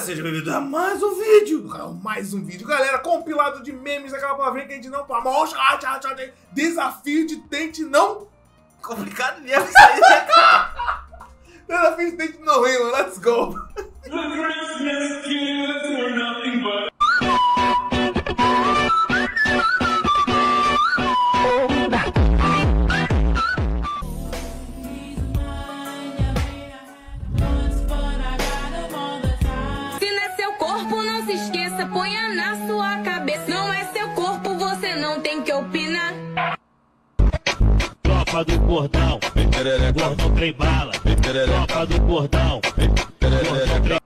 seja bem-vindo a mais um vídeo. Mais um vídeo, galera, compilado de memes, aquela palavrinha que a gente não fala. Desafio de tente não... Complicado mesmo isso aí, né, cara? Desafio de tente não rir, let's go. Ponha na sua cabeça, não é seu corpo, você não tem que opinar. Tropa do Cordão, Gordão trem bala. Tropa do Cordão, Gordão trem...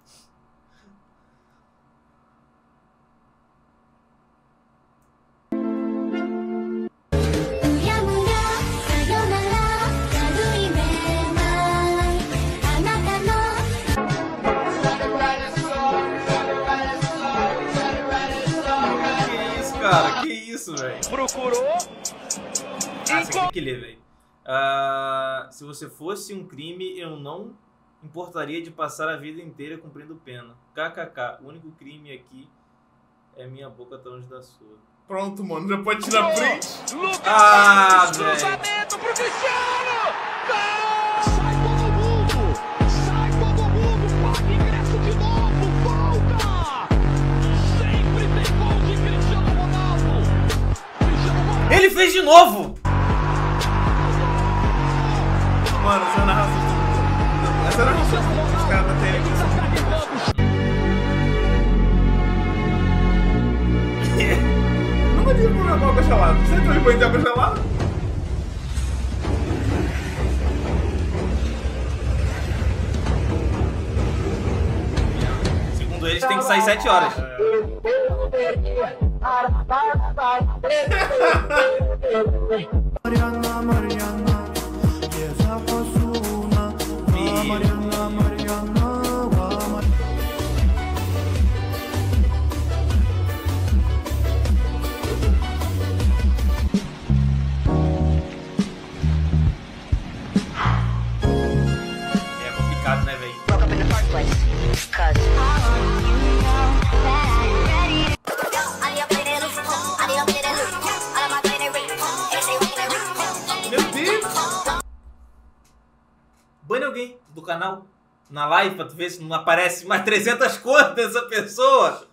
Cara, que isso, velho? Procurou? Você tem que ler, velho. Se você fosse um crime, eu não importaria de passar a vida inteira cumprindo pena. KKK, o único crime aqui é minha boca tão longe da sua. Pronto, mano, já pode tirar print. Ah, velho. Cruzamento pro Cristiano! Gol! Sai todo mundo! Sai todo mundo! Paga ingresso de novo! Volta! Sempre tem gol de Cristiano Ronaldo! Ele fez de novo! Mano, essa narração... Essa narração dos caras da televisão. Nunca tive problema com água gelada. Você entrou em banho de água gelada? Segundo eles, tem que sair 7 horas. É complicado, né, velho? Meu Deus! Bane alguém do canal na live pra tu ver se não aparece mais 300 contas dessa pessoa.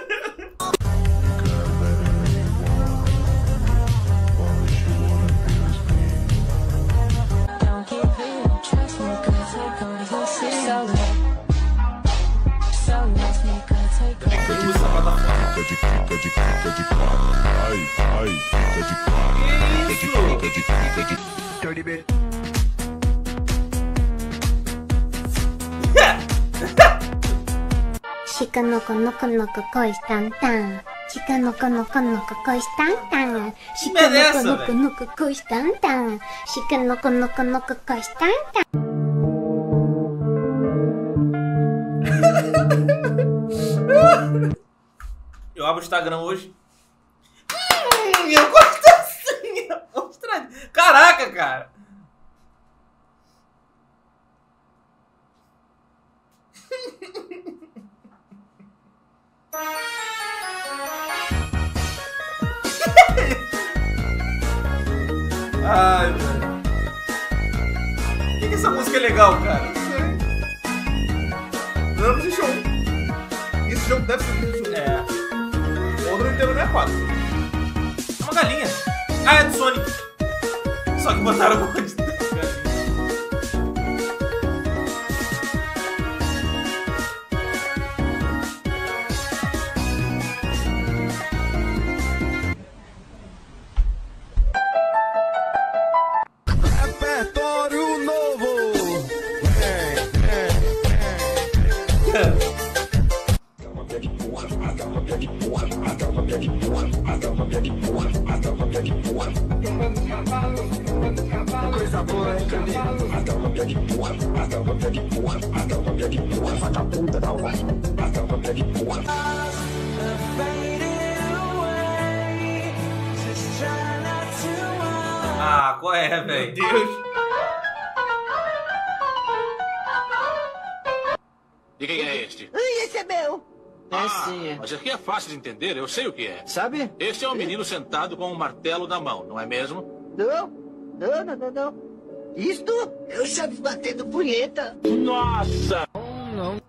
Chica no conoco cois tan tan. Chica no conoco cois tan tan. Chica no conoco cois tan tan. Chica no conoco cois tan tan. Eu abro o Instagram hoje. Eu gosto assim. Caraca, cara. Ai, velho. Por que essa música é legal, cara? Não sei. Lembro de jogo. Esse jogo deve ser um jogo. É. O outro Nintendo 64. É uma galinha. Ah, é do Sonic. Só que botaram um monte de galinha. Ah, qual é, velho? Meu Deus. De quem é este? Esse é meu. Sim. Mas aqui é fácil de entender, eu sei o que é. Sabe? Este é um menino sentado com um martelo na mão, não é mesmo? Não. Isto eu já vi batendo punheta. Nossa! Não.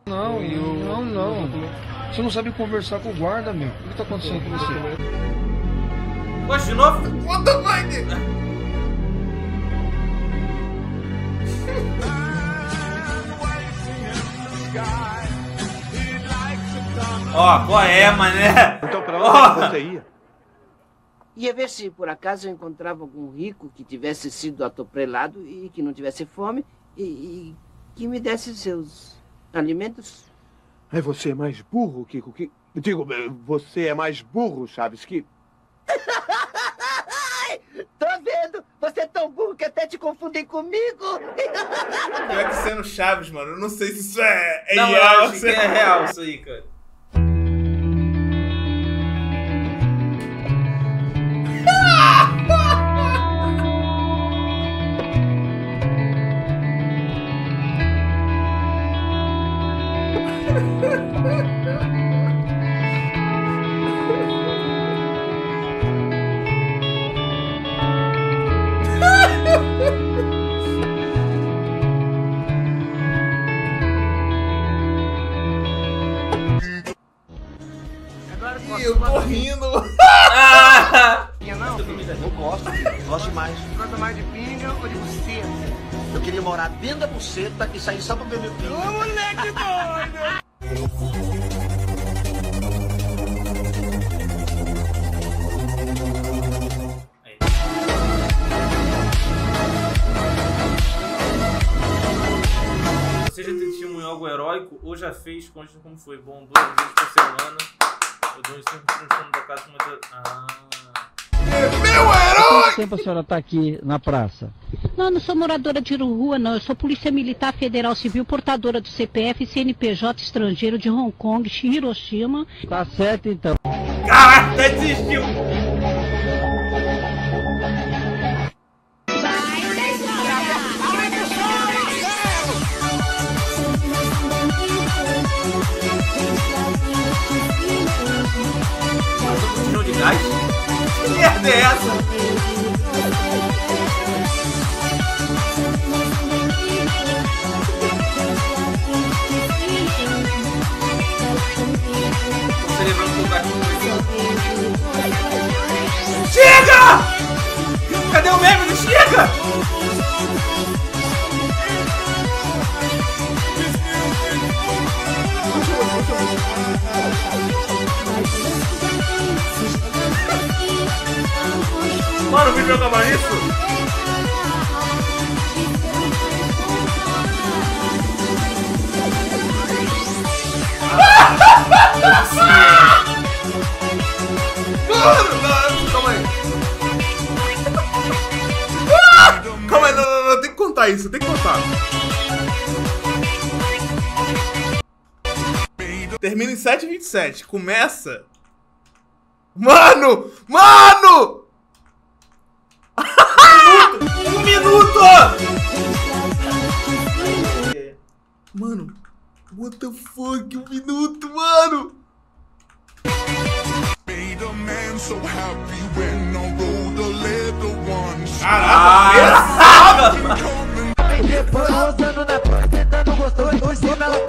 Você não sabe conversar com o guarda, meu. O que tá acontecendo com você? Poxa, de novo? What the fuck? Ó, qual é, mané? Então pra onde você ia? Ia ver se por acaso eu encontrava algum rico que tivesse sido atropelado e que não tivesse fome e que me desse seus alimentos. Aí você é mais burro, Kiko, que... Digo, você é mais burro, Chaves, que... Tô vendo! Você é tão burro que até te confundem comigo! Pior que sendo Chaves, mano, eu não sei se isso é Não, real. eu acho que é real isso aí, cara. Ih, eu tô rindo. Eu gosto demais. Gosta mais de pinga ou de buceta? Eu queria morar dentro da buceta e sair só pra beber pinga. Ô, moleque doido! Você já testemunhou algo heróico ou já fez? Conte como foi. Bom, 2 vezes por semana. Eu dou sempre funcionando da casa com Meu herói! Quanto tempo a senhora tá aqui na praça? Não, eu não sou moradora de rua, não. Eu sou Polícia Militar Federal Civil, portadora do CPF e CNPJ estrangeiro de Hong Kong, Hiroshima. Tá certo, então. Caraca, até desistiu! Não de gás? Que merda é essa? Você levando o gás pro Chega! Cadê o meme do Chega? Mano, o vídeo acaba nisso? Calma aí. Calma aí, não, tem que contar isso, tem que contar. Termina em 7h27, começa... Mano! Um minuto! Mano, what the fuck? Um minuto, mano! Caraca! Depois rodando na porta, dando gostoso, por cima ela...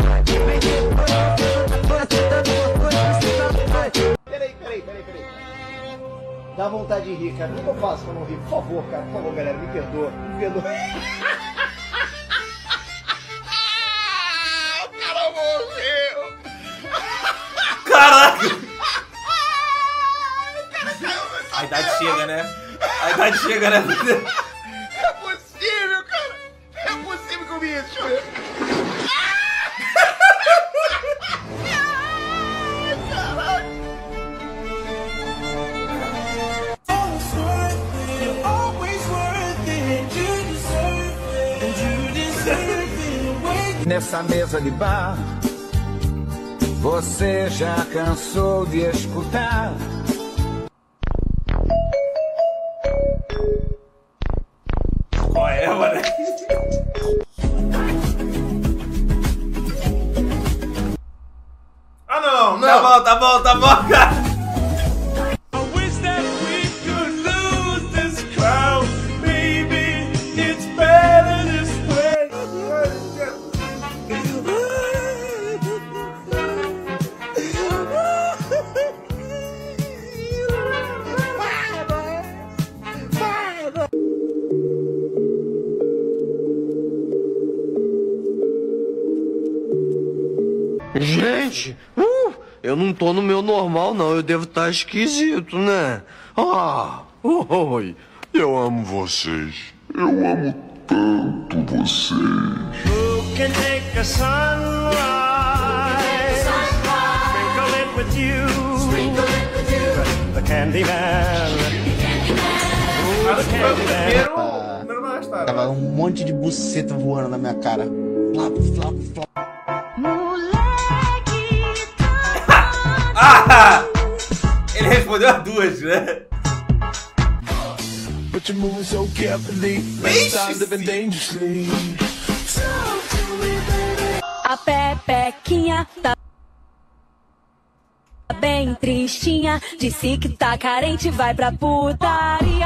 Peraí. Dá vontade de rir, cara. O que eu faço pra não rir? Por favor, cara. Por favor, galera. Me perdoa. Me perdoa. O cara morreu! Caraca! A idade chega, né? A idade chega, né? É possível, cara! É possível que eu vi isso, deixa eu ver. Nessa mesa de bar, você já cansou de escutar? Qual é, mano? Tá bom, cara. Gente, eu não tô no meu normal, não. Eu devo estar esquisito, né? Oi, eu amo vocês. Eu amo tanto vocês. Who can take a sunrise, sprinkle it with you, the Candyman. Tava um monte de buceta voando na minha cara. Flap, flap, flap. Ele respondeu as duas, né? A Pepequinha tá bem tristinha, disse que tá carente, vai pra putaria.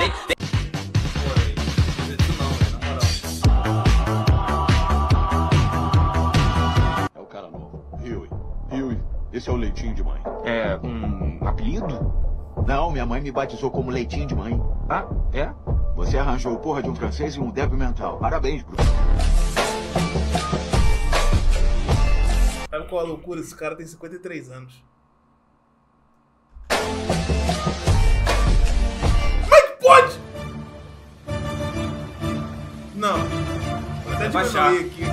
É o cara novo, Huey, esse é o Leitinho de Mãe. É um apelido? Não, minha mãe me batizou como Leitinho de Mãe. Ah, é? Você arranjou porra de um francês e um débil mental. Parabéns, Bruno. Sabe qual é a loucura? Esse cara tem 53 anos. Como é que pode? Não. Vou até diminuir aqui.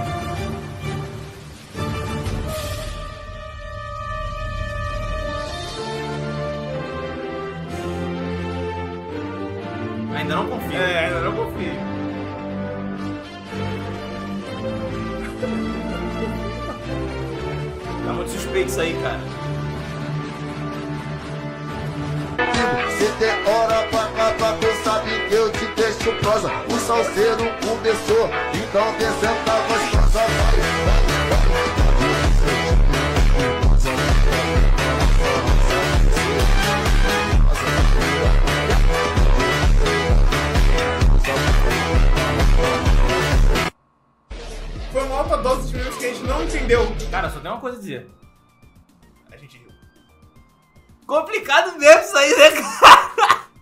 Ainda não confio. Ainda não confio. Tá muito suspeito isso aí, cara. Se der hora pra acabar, tu sabe que eu te deixo prosa. O salseiro começou, então descenta gostosa. Foi uma alta dose de filmes que a gente não entendeu. Cara, só tem uma coisa a dizer. A gente riu. Complicado mesmo isso aí, né, cara?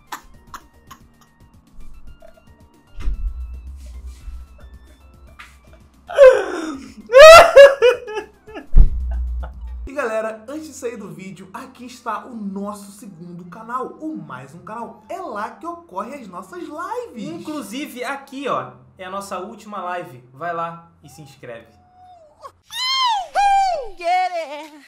E galera, antes de sair do vídeo, aqui está o nosso segundo canal, o Mais Um Canal. É lá que ocorrem as nossas lives. Inclusive aqui, ó, é a nossa última live. Vai lá e se inscreve. Get it.